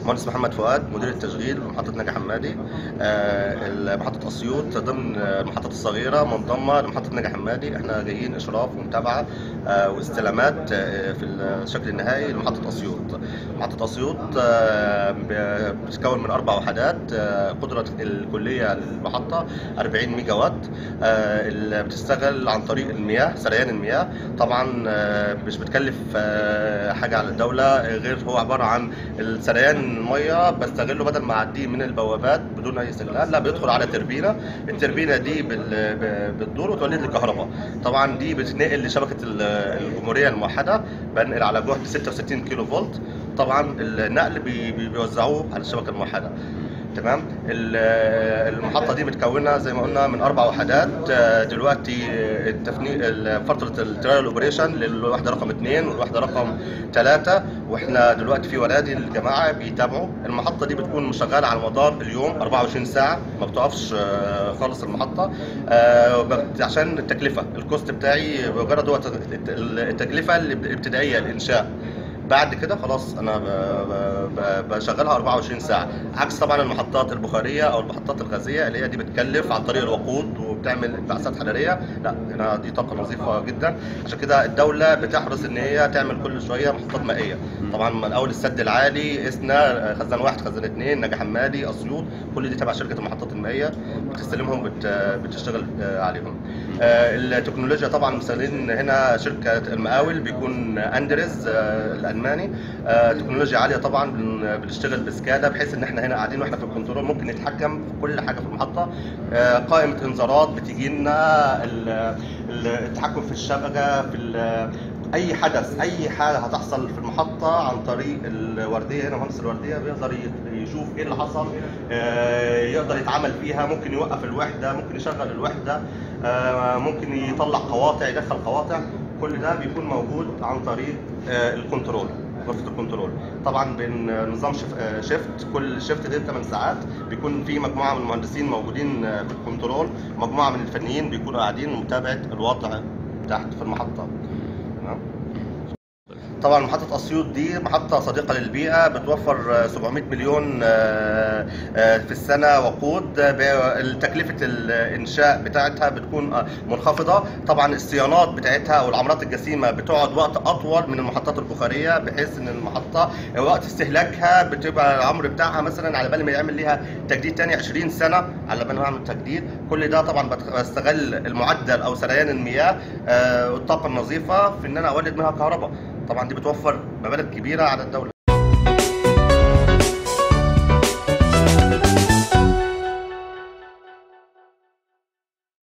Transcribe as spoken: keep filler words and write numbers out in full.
مهندس محمد فؤاد، مدير التشغيل بمحطة ناجي حمادي. آه، محطة أسيوط ضمن المحطات الصغيرة منضمة لمحطة ناجي حمادي. احنا جايين إشراف ومتابعة آه، واستلامات آه، في الشكل النهائي لمحطة أسيوط. محطة أسيوط آه، بتتكون من أربع وحدات. آه، قدرة الكلية للمحطة أربعين ميجا وات. آه، اللي بتشتغل عن طريق المياه، سريان المياه. طبعا آه، مش بتكلف آه، حاجة على الدولة، غير هو عبارة عن السريان الميه بستغله بدل ما اعديه من البوابات بدون اي استغلال، لا بيدخل على تربينه. التربينه دي بتدور وتولد لي كهرباء. طبعا دي بتنقل لشبكه الجمهوريه الموحده، بنقل على جهد ستة وستين كيلو فولت. طبعا النقل بيوزعوه على الشبكه الموحده. تمام. المحطه دي متكونه زي ما قلنا من اربع وحدات. دلوقتي التفني فتره الترايل اوبريشن للوحده رقم اثنين والوحده رقم ثلاثة، واحنا دلوقتي في ورادي الجماعه بيتابعوا. المحطه دي بتكون شغاله على مدار اليوم أربعة وعشرين ساعه، ما بتقفش خالص المحطه. عشان التكلفه، الكوست بتاعي مجرد هو التكلفه الابتدائيه للانشاء. بعد كده خلاص انا بشغلها أربعة وعشرين ساعه، عكس طبعا المحطات البخاريه او المحطات الغازيه اللي هي دي بتكلف عن طريق الوقود وبتعمل انبعاثات حراريه. لا، هنا دي طاقه نظيفه جدا. عشان كده الدوله بتحرص ان هي تعمل كل شويه محطات مائيه. طبعا من اول السد العالي، اسنا، خزان واحد، خزان اثنين، ناجي حمادي، اسيوط، كل دي تبع شركه المحطات المائيه، بتستلمهم بتشتغل عليهم. التكنولوجيا طبعا مستخدمين هنا شركه المقاول، بيكون اندرز الالماني. تكنولوجيا عاليه طبعا، بنشتغل بسكادا بحيث ان احنا هنا قاعدين واحنا في الكنترول ممكن نتحكم في كل حاجه في المحطه. قائمه انذارات بتيجي لنا، التحكم في الشبكه، في اي حدث، اي حاجه هتحصل في المحطه عن طريق الورديه. هنا مهندس الورديه بيقدر يشوف ايه اللي حصل، يقدر يتعامل فيها، ممكن يوقف الوحده، ممكن يشغل الوحده، ممكن يطلع قواطع، يدخل قواطع. كل ده بيكون موجود عن طريق الكنترول، غرفه الكنترول. طبعا بنظام شيفت، كل شيفت ده ثمان ساعات، بيكون في مجموعه من المهندسين موجودين في الكنترول، مجموعه من الفنيين بيكونوا قاعدين لمتابعه الوضع تحت في المحطه. طبعا محطة أسيوط دي محطة صديقة للبيئة، بتوفر سبعمائة مليون في السنة وقود. تكلفة الإنشاء بتاعتها بتكون منخفضة. طبعا الصيانات بتاعتها والعمرات الجسيمة بتقعد وقت أطول من المحطات البخارية، بحيث إن المحطة وقت استهلاكها بتبقى العمر بتاعها مثلا على بال ما يعمل ليها تجديد تاني عشرين سنة على بال ما يعمل تجديد. كل ده طبعا بستغل المعدل أو سريان المياه والطاقة النظيفة في إن أنا أولد منها كهرباء. طبعا دي بتوفر مبالغ كبيره على الدوله.